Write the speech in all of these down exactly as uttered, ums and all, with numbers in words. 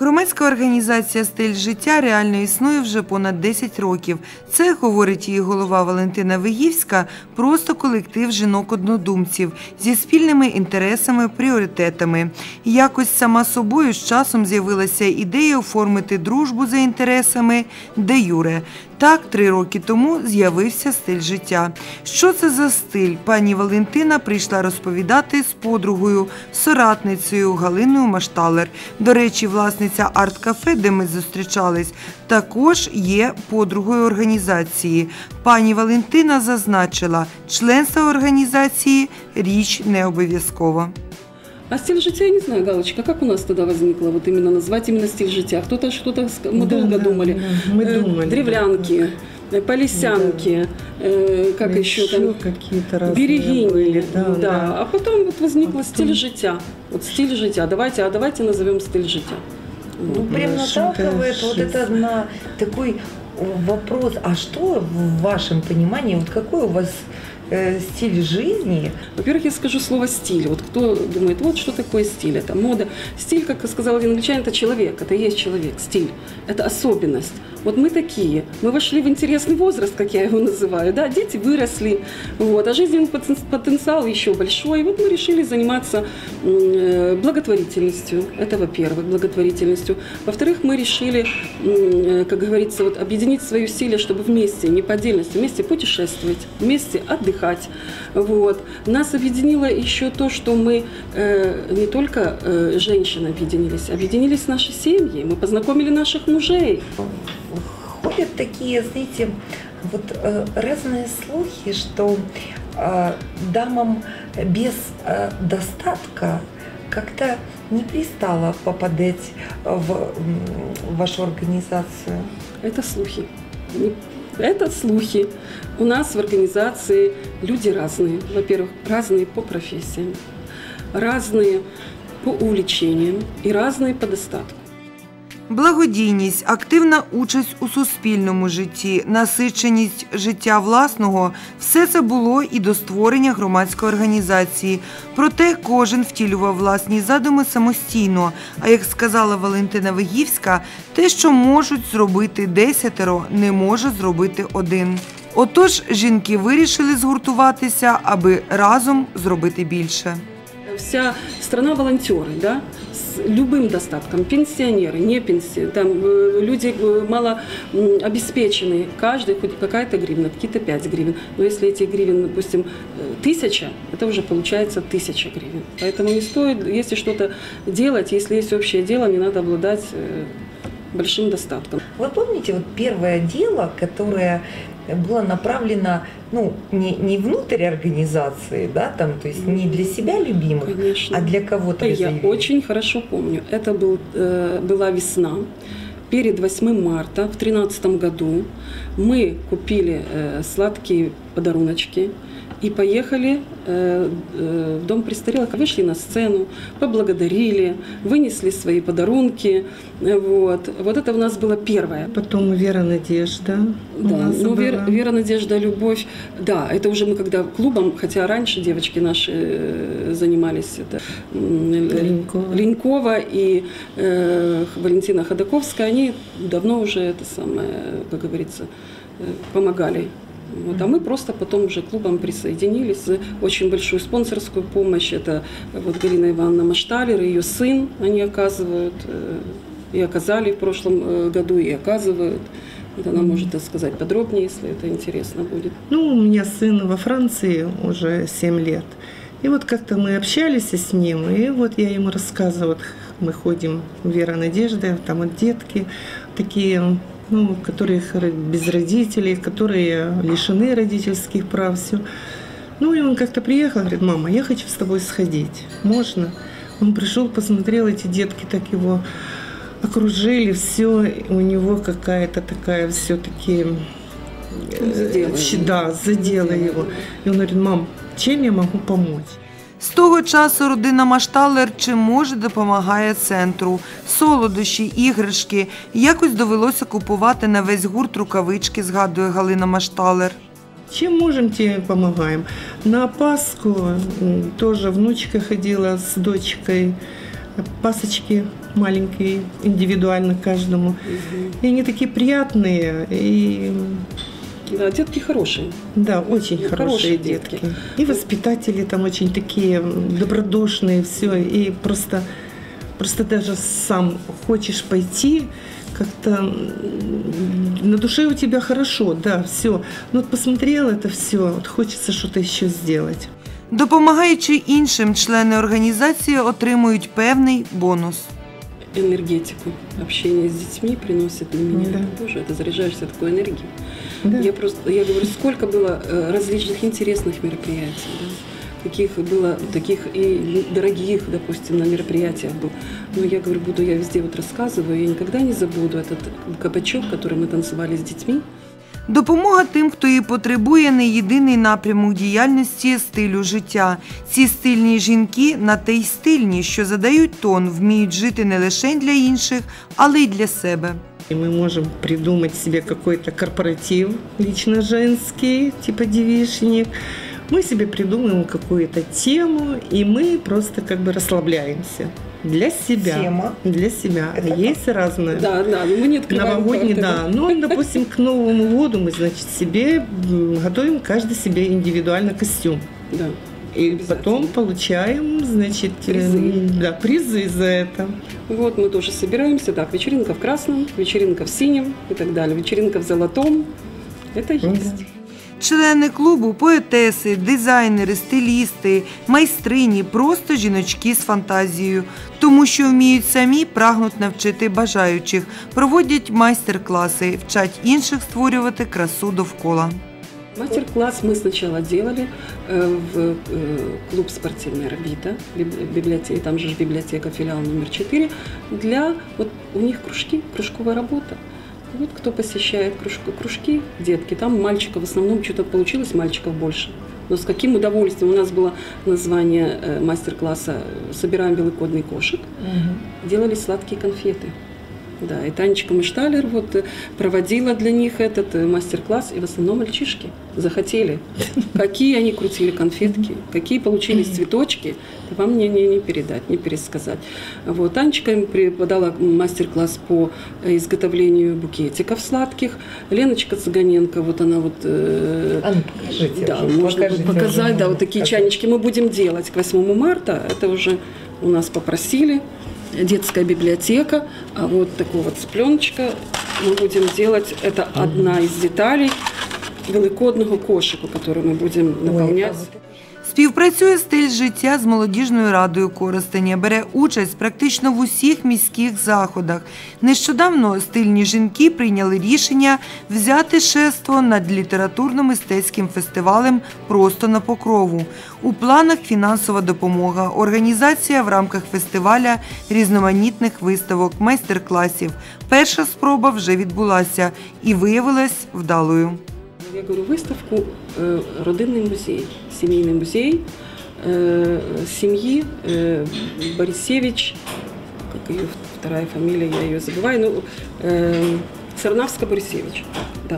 Громадська організація «Стиль життя» реально існує вже понад десять років. Це, говорить її голова Валентина Вигівська, просто колектив жінок-однодумців зі спільними інтересами, пріоритетами. Якось сама собою з часом з'явилася ідея оформити дружбу за інтересами де юре. Так, три роки тому з'явився «Стиль життя». Що це за стиль? Пані Валентина прийшла розповідати з подругою, соратницею Галиною Машталер. До речі, власниця арт-кафе, де ми зустрічались, також є подругою організації. Пані Валентина зазначила, членство організації – річ не обов'язкова. А стиль життя, я не знаю, Галочка, как у нас тогда возникло вот именно назвать именно стиль життя? Кто-то что-то, мы да, долго да, думали. Да, мы думали. Древлянки, да, полесянки, да. э, как еще, еще там, берегини. Да, да. Да. А потом вот возникло а стиль життя. Вот стиль життя. Давайте, а давайте назовем стиль життя. Ну, прям наталкивает вот это на такой вопрос, а что в вашем понимании, вот какой у вас стиль жизни? Во-первых, я скажу слово «стиль». Вот кто думает, вот что такое стиль, это мода. Стиль, как сказал один англичанин, это человек, это и есть человек. Стиль – это особенность. Вот мы такие, мы вошли в интересный возраст, как я его называю, да, дети выросли, вот, а жизненный потенциал еще большой. И вот мы решили заниматься благотворительностью, это во-первых, благотворительностью. Во-вторых, мы решили, как говорится, вот, объединить свои усилия, чтобы вместе, не по отдельности, вместе путешествовать, вместе отдыхать. Вот. Нас объединило еще то, что мы э, не только э, женщины объединились, объединились наши семьи, мы познакомили наших мужей. Ходят такие, знаете, вот э, разные слухи, что э, дамам без э, достатка как-то не пристало попадать в, в вашу организацию. Это слухи. Это слухи. У нас в организации люди разные. Во-первых, разные по профессиям, разные по увлечениям и разные по достатку. Благодійність, активна участь у суспільному житті, насиченість життя власного – все це було і до створення громадської організації. Проте кожен втілював власні задуми самостійно. А як сказала Валентина Вигівська, те, що можуть зробити десятеро, не може зробити один. Отож, жінки вирішили згуртуватися, аби разом зробити більше. Вся страна волонтеры, да, с любым достатком, пенсионеры, не пенсионеры, там люди мало обеспеченные, каждый хоть какая-то гривна, какие-то пять гривен. Но если эти гривен, допустим, тысяча, это уже получается тысяча гривен. Поэтому не стоит, если что-то делать, если есть общее дело, не надо обладать большим достатком. Вы помните вот первое дело, которое было направлено, ну, не, не внутрь организации, да, там, то есть не для себя любимых, конечно, а для кого-то? Я очень хорошо помню. Это был, э, была весна. Перед восьмым марта в две тысячи тринадцатом году мы купили э, сладкие подаруночки и поехали э, э, в дом престарелых, вышли на сцену, поблагодарили, вынесли свои подарунки. Вот, вот это у нас было первое. Потом «Вера, надежда». Да, ну, вера, «Вера, надежда, любовь». Да, это уже мы когда клубом, хотя раньше девочки наши занимались, это Ленькова, Ленькова и э, Валентина Ходаковская, они давно уже это самое, как говорится, помогали. Вот, а мы просто потом уже клубом присоединились. Очень большую спонсорскую помощь. Это вот Галина Ивановна Машталер, ее сын, они оказывают, и оказали в прошлом году, и оказывают. Вот она может сказать подробнее, если это интересно будет. Ну, у меня сын во Франции уже семь лет. И вот как-то мы общались с ним, и вот я ему рассказываю, вот мы ходим в «Вера, надежда», там вот детки такие, ну, которые без родителей, которые лишены родительских прав, все. Ну, и он как-то приехал, говорит: мама, я хочу с тобой сходить, можно? Он пришел, посмотрел, эти детки так его окружили, все, у него какая-то такая все-таки, да, задела его. И он говорит: мам, чем я могу помочь? З того часу родина Машталер чим може допомагає центру. Солодощі, іграшки. Якось довелося купувати на весь гурт рукавички, згадує Галина Машталер. Чем можем, тем помогаем. На Пасху тоже внучка ходила с дочкой пасочки маленькие, индивидуально каждому. Угу. И они такие приятные, и... Да, детки хорошие. Да, очень Ну, хорошие, хорошие детки. детки. И воспитатели там очень такие добродушные, все. И просто, просто даже сам хочешь пойти, как-то на душе у тебя хорошо, да, все. Ну вот посмотрел это все, вот хочется что-то еще сделать. Допомагаючи іншим, члени організації отримують певний бонус. Энергетику. Общение с детьми приносит на меня. Да. Это тоже, это заряжаешься такой энергией. Да. Я просто, я говорю, сколько было э, различных интересных мероприятий, да? Каких было, таких и дорогих, допустим, на мероприятиях был. Но я говорю, буду, я везде вот рассказываю, я никогда не забуду этот кабачок, который мы танцевали с детьми. Допомога тим, хто її потребує, не єдиний напрямок діяльності стилю життя. Ці стильні жінки на те й стильні, що задають тон, вміють жити не лише для інших, але й для себе. И мы можем придумать себе какой-то корпоратив лично женский, типа девичник. Мы себе придумаем какую-то тему, и мы просто как бы расслабляемся. Для себя. Тема. Для себя. Это Есть разные. Да, да, но мы не открываем Новогодний, карты, да. Ну, допустим, к Новому году мы, значит, себе м, готовим каждый себе индивидуально костюм. Да. И потом получаем, значит, э, Призы. да, призы за это. Вот мы тоже собираемся, так, вечеринка в красном, вечеринка в синем и так далее, вечеринка в золотом. Это есть. Члени клубу – поетеси, дизайнери, стилісти, майстрині, просто жіночки з фантазією. Тому що вміють самі, прагнуть навчити бажаючих, проводять майстер-класи, вчать інших створювати красу довкола. Мастер-класс мы сначала делали э, в э, клуб «Спортивная орбита», библиотека, там же библиотека, филиал номер четыре, для, вот у них кружки, кружковая работа. Вот кто посещает кружку, кружки, детки, там мальчиков в основном что-то получилось, мальчиков больше. Но с каким удовольствием, у нас было название э, мастер-класса «Собираем великодный кошек», Угу. делали сладкие конфеты. Да, и Танечка Мышталер вот проводила для них этот мастер-класс, и в основном мальчишки захотели. Какие они крутили конфетки, какие получились цветочки, вам не, не, не передать, не пересказать. Вот, Танечка им преподала мастер-класс по изготовлению букетиков сладких. Леночка Цыганенко, вот она вот... Э, А ну покажите. да, уже, можно покажите, показать, уже да, можно вот такие показать. чайнички мы будем делать к восьмому марта, это уже у нас попросили. Детская библиотека, а вот такого вот цыпленочка мы будем делать, это одна из деталей великодного кошику, который мы будем наполнять. Ой, Співпрацює стиль життя з молодіжною радою Коростеня, бере участь практично в усіх міських заходах. Нещодавно стильні жінки прийняли рішення взяти шефство над літературно-мистецьким фестивалем «Просто на Покрову». У планах фінансова допомога, організація в рамках фестиваля різноманітних виставок, майстер-класів. Перша спроба вже відбулася і виявилась вдалою. Я говорю, выставку э, «Родинный музей», семейный музей э, семьи э, Борисевич, как ее вторая фамилия, я ее забываю, ну, э, Сарнавска-Борисевич, да.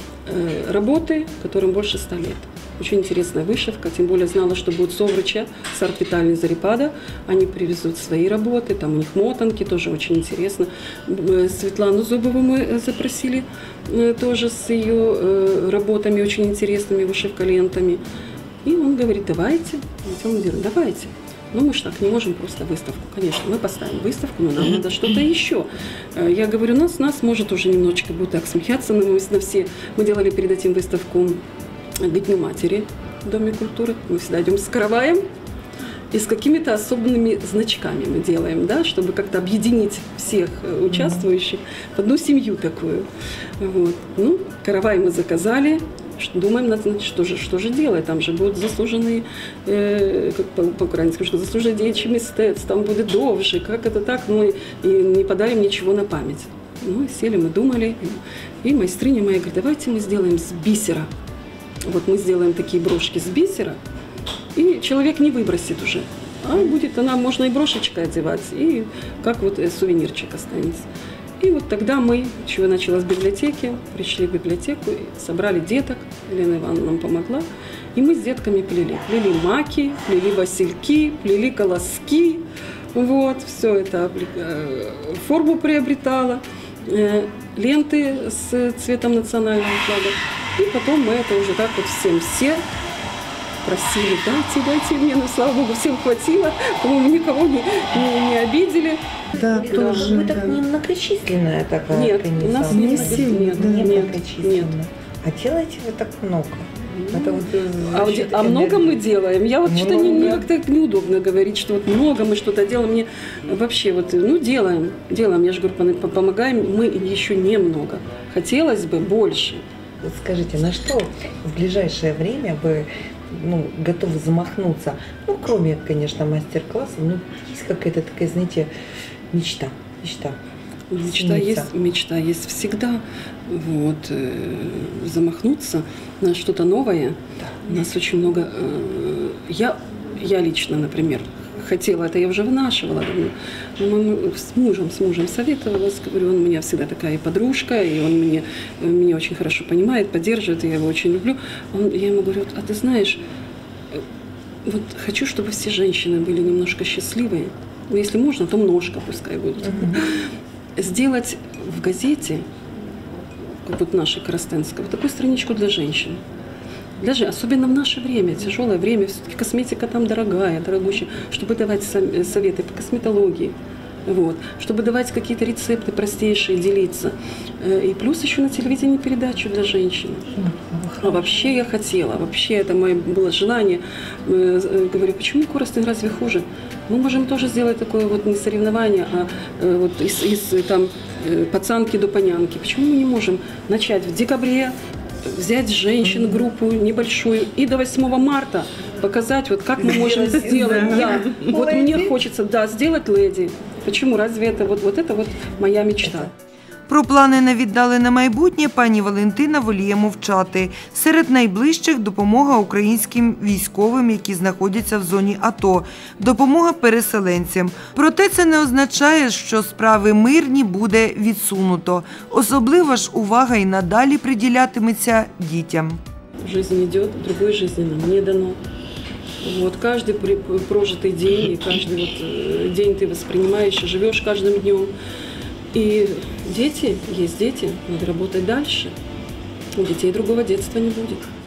Э, работы, которым больше ста лет. Очень интересная вышивка, тем более знала, что будет Соврыча с арт-витальной Зарипада. Они привезут свои работы, там у них мотанки, тоже очень интересно. Светлану Зубову мы запросили тоже с ее работами, очень интересными, вышивколентами. И он говорит, давайте, давайте. Ну, мы же так не можем просто выставку. Конечно, мы поставим выставку, но нам надо что-то еще. Я говорю, нас, нас может уже немножечко будет так смеяться на, на все. Мы делали перед этим выставку к Дню матери в Доме культуры. Мы всегда идем с караваем и с какими-то особенными значками мы делаем, да, чтобы как-то объединить всех участвующих в одну семью такую. Вот. Ну, каравай мы заказали. Думаем, значит, что же, что же делать? Там же будут заслуженные, э, как по-украински скажу, заслуженные деячи мистецтв, там будет довше, как это так, мы и не подарим ничего на память. Ну, сели, мы думали, и майстриня моя говорит, давайте мы сделаем с бисера. Вот мы сделаем такие брошки с бисера, и человек не выбросит уже, а будет она, можно и брошечкой одевать, и как вот сувенирчик останется. И вот тогда мы, чего начала с библиотеки, пришли в библиотеку, собрали деток, Елена Ивановна нам помогла, и мы с детками плели. Плели маки, плели васильки, плели колоски, Вот, все это э, форму приобретало, э, ленты с цветом национального флага. И потом мы это уже так вот всем все просили, дайте, дайте мне, но слава богу, всем хватило, по-моему, никого не, не, не обидели. Да, Это тоже. вы так Да. немногочисленная такая Нет, организация. у нас Не не сильно, нет, да. нет, Немногочисленная. нет. А делаете вы так много? Это вот, э, А, за счет а много мы энергии. делаем. Я вот что-то не, мне Много. как-то неудобно говорить, что вот много мы что-то делаем. Мне вообще вот, ну, делаем, делаем. Я же говорю, пом- помогаем мы еще немного. Хотелось бы больше. Вот скажите, на что в ближайшее время вы ну, готовы замахнуться? Ну, кроме, конечно, мастер-классов, ну, есть какая-то такая, знаете, мечта. Мечта. Мечта Снится. есть, мечта есть всегда. Вот, э, замахнуться на что-то новое. У нас очень много. э, я, я лично, например, хотела это, я уже вынашивала. Думаю, с мужем, с мужем советовалась, говорю, он у меня всегда такая и подружка, и он мне, меня очень хорошо понимает, поддерживает, и я его очень люблю. Он, я ему говорю, а ты знаешь, э, вот хочу, чтобы все женщины были немножко счастливые. Ну, если можно, то немножко пускай будут. Сделать в газете, как вот нашей Коростенской, вот такую страничку для женщин. Для же, особенно в наше время, тяжелое время, все-таки косметика там дорогая, дорогущая, чтобы давать сом- советы по косметологии, вот, чтобы давать какие-то рецепты простейшие, делиться. Э, И плюс еще на телевидении передачу для женщин. А вообще я хотела, вообще это мое было желание. Э, э, Говорю, почему Коростень разве хуже? Мы можем тоже сделать такое вот не соревнование, а э, вот из, из э, там, э, пацанки до панянки. Почему мы не можем начать в декабре, взять женщин, группу небольшую, и до восьмого марта показать, вот как мы можем Сделать, сделать. да. Да. Вот Леди. мне хочется, да, сделать леди. Почему? Разве это вот, вот это вот моя мечта? Про плани на віддалене майбутнє пані Валентина воліє мовчати. Серед найближчих – допомога українським військовим, які знаходяться в зоні АТО, допомога переселенцям. Проте це не означає, що справи мирні буде відсунуто. Особлива ж увага і надалі приділятиметься дітям. Жизнь идет, другой жизни нам не дано. Вот, каждый при- прожитый день, и каждый вот э, день ты воспринимаешь и живешь каждым днем. И дети, есть дети, надо работать дальше. У детей другого детства не будет.